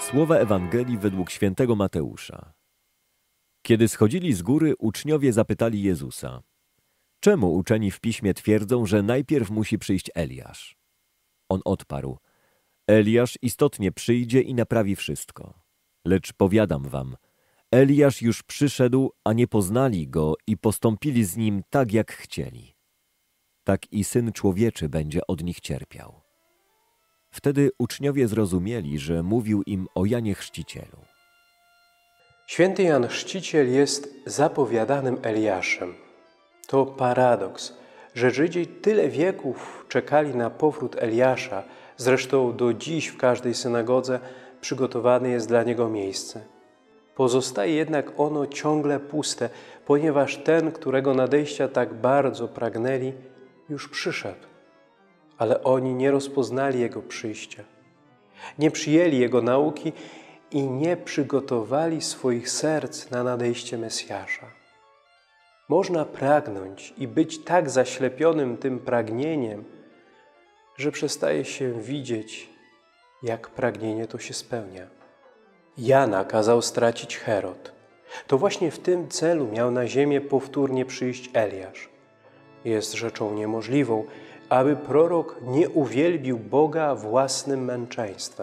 Słowa Ewangelii według świętego Mateusza. Kiedy schodzili z góry, uczniowie zapytali Jezusa: czemu uczeni w Piśmie twierdzą, że najpierw musi przyjść Eliasz? On odparł: Eliasz istotnie przyjdzie i naprawi wszystko. Lecz powiadam wam, Eliasz już przyszedł, a nie poznali go i postąpili z nim tak, jak chcieli. Tak i Syn Człowieczy będzie od nich cierpiał. Wtedy uczniowie zrozumieli, że mówił im o Janie Chrzcicielu. Święty Jan Chrzciciel jest zapowiadanym Eliaszem. To paradoks, że Żydzi tyle wieków czekali na powrót Eliasza, zresztą do dziś w każdej synagodze przygotowane jest dla niego miejsce. Pozostaje jednak ono ciągle puste, ponieważ ten, którego nadejścia tak bardzo pragnęli, już przyszedł. Ale oni nie rozpoznali Jego przyjścia, nie przyjęli Jego nauki i nie przygotowali swoich serc na nadejście Mesjasza. Można pragnąć i być tak zaślepionym tym pragnieniem, że przestaje się widzieć, jak pragnienie to się spełnia. Jana kazał stracić Herod. To właśnie w tym celu miał na ziemię powtórnie przyjść Eliasz. Jest rzeczą niemożliwą, aby prorok nie uwielbił Boga własnym męczeństwem.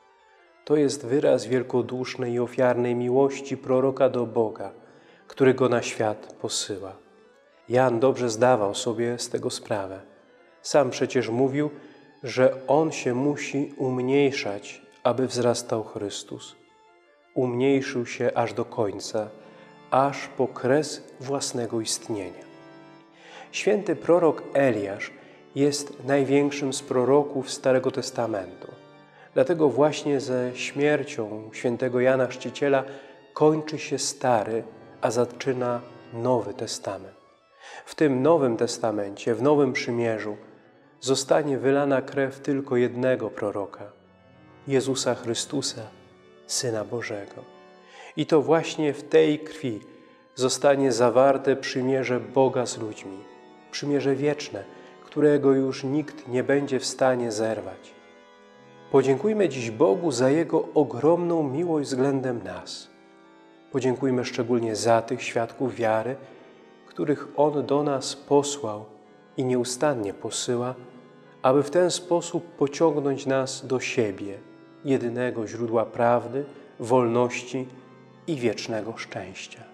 To jest wyraz wielkodusznej i ofiarnej miłości proroka do Boga, który go na świat posyła. Jan dobrze zdawał sobie z tego sprawę. Sam przecież mówił, że on się musi umniejszać, aby wzrastał Chrystus. Umniejszył się aż do końca, aż po kres własnego istnienia. Święty prorok Eliasz jest największym z proroków Starego Testamentu. Dlatego właśnie ze śmiercią świętego Jana Chrzciciela kończy się Stary, a zaczyna Nowy Testament. W tym Nowym Testamencie, w Nowym Przymierzu zostanie wylana krew tylko jednego proroka, Jezusa Chrystusa, Syna Bożego. I to właśnie w tej krwi zostanie zawarte przymierze Boga z ludźmi, przymierze wieczne, którego już nikt nie będzie w stanie zerwać. Podziękujmy dziś Bogu za Jego ogromną miłość względem nas. Podziękujmy szczególnie za tych świadków wiary, których On do nas posłał i nieustannie posyła, aby w ten sposób pociągnąć nas do siebie, jedynego źródła prawdy, wolności i wiecznego szczęścia.